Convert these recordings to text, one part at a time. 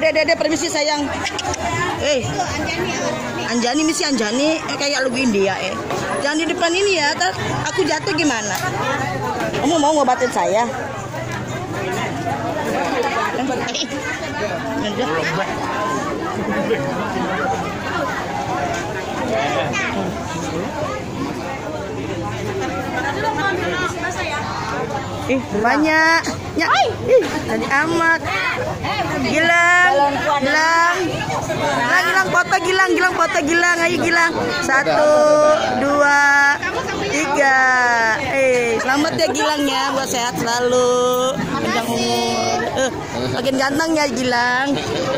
Dede, permisi sayang. Anjani misi Anjani, kayak lagu India Jangan di depan ini ya, aku jatuh gimana? Kamu mau ngobatin saya? Banyak. Ya, tadi amat. Gilang foto Gilang, ayo Gilang. 1, 2, 3. Selamat ya Gilangnya, buat sehat selalu, panjang umur. Makin ganteng ya Gilang.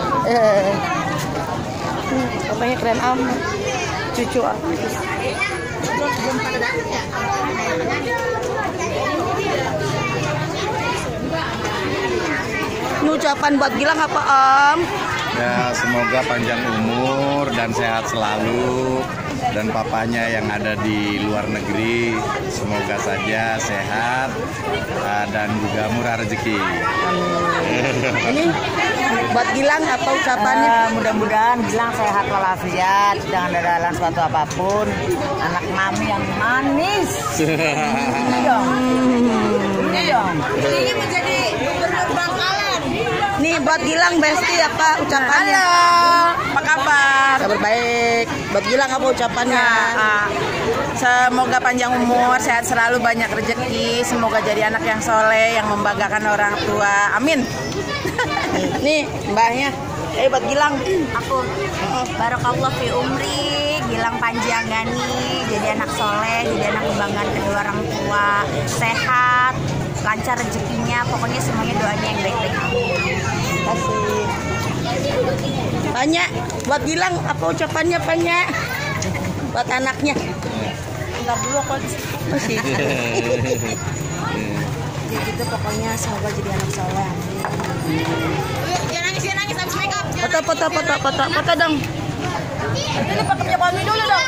Bapaknya keren amat. Cucu artis. Ini ucapan buat Gilang apa Om? Ya, semoga panjang umur dan sehat selalu. Dan papanya yang ada di luar negeri, semoga saja sehat dan juga murah rezeki. Ini buat Gilang apa ucapannya? Mudah-mudahan Gilang sehat walafiat, jangan ada halangan suatu apapun. Anak mami yang manis. Ini dong. Ini menjadi gubernur Bangkalan. Nih buat Gilang Besti apa ucapannya? Halo, apa kabar? Kabar baik. Buat Gilang apa ucapannya? Semoga panjang umur, sehat selalu, banyak rezeki. Semoga jadi anak yang soleh, yang membanggakan orang tua. Amin. Nih mbahnya. Buat Gilang. Aku Barakallah fi umri, Gilang panjang gani, jadi anak soleh, jadi anak membanggakan kedua orang tua, sehat, lancar rezekinya, pokoknya semuanya doanya yang baik-baik. Kasih. Banyak buat Gilang apa ucapannya banyak? Buat anaknya. Entar dulu aku masih. Ya gitu pokoknya semoga jadi anak soleh. Jangan nangis habis make up. Foto dong. Ini pakainya kami dulu dong.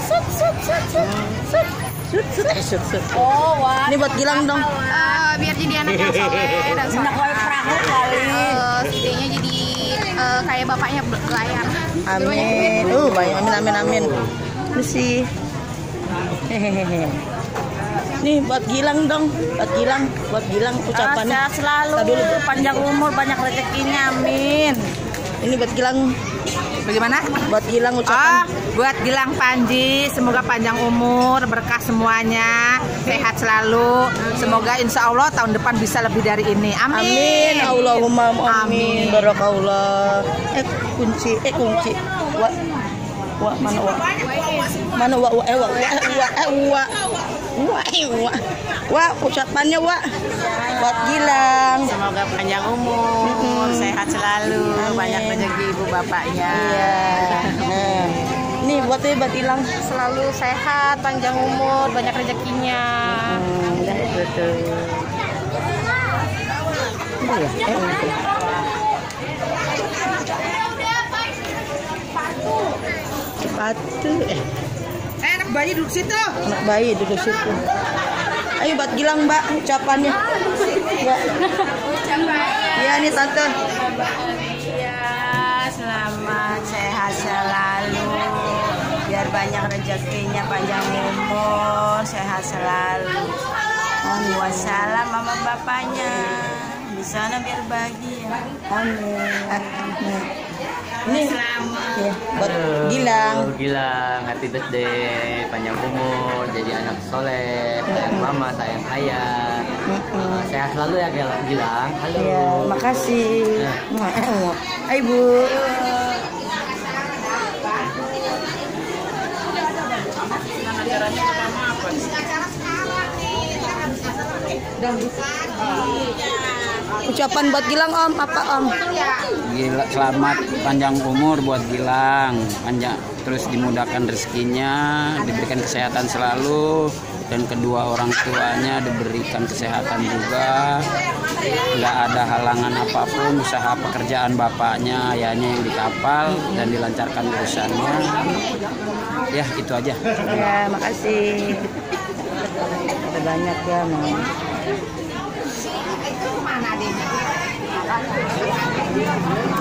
Sut. Oh, wah. Ini buat Gilang dong. Biar jadi anak yang soleh dan soleh. Anak kayak perahu kali. Setidaknya jadi kayak bapaknya berlayar. Amin. Banyak amin. Ini sih. Hehehe. Nih buat Gilang dong, buat Gilang ucapannya. Sehat selalu, panjang umur, banyak rezekinya, amin. Ini buat Gilang. Bagaimana? Buat Gilang ucapan. Buat Gilang Panji, semoga panjang umur, berkah semuanya, sehat selalu. Semoga insya Allah tahun depan bisa lebih dari ini. Amin. Allahumma amin. Barakallah. Kunci. Mana ucapannya buat Gilang. Semoga panjang umur, sehat selalu, banyak rezeki ibu bapaknya. Iya. Nih buat Gilang Selalu sehat, panjang umur, banyak rezekinya. Betul. Sepatu. Anak bayi duduk situ. Ayo buat Gilang Mbak ucapannya. Iya nih tante. Ya, selamat sehat selalu. Biar banyak rezekinya, panjang umur, sehat selalu. Wassalam mama bapaknya. Di sana biar bahagia. Amin. Ini buat Gilang, happy birthday, panjang umur, jadi anak soleh, sayang mama, sayang ayah. Sehat selalu ya Gilang. Halo. Ya, makasih. Hai Bu. Ucapan buat Gilang Om, apa Om? Gila, selamat panjang umur buat Gilang, terus dimudahkan rezekinya, diberikan kesehatan selalu, dan kedua orang tuanya diberikan kesehatan juga. Nggak ada halangan apapun, usaha pekerjaan bapaknya, ayahnya yang di kapal, dan dilancarkan urusannya. Ya, itu aja. Ya, makasih. Ada banyak ya, Mam. Kemana dia?